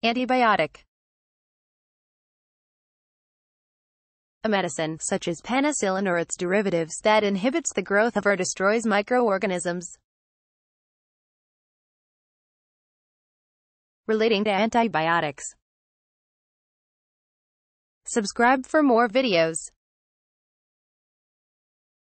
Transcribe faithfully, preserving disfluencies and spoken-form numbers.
Antibiotic. A medicine, such as penicillin or its derivatives, that inhibits the growth of or destroys microorganisms. Relating to antibiotics. Subscribe for more videos.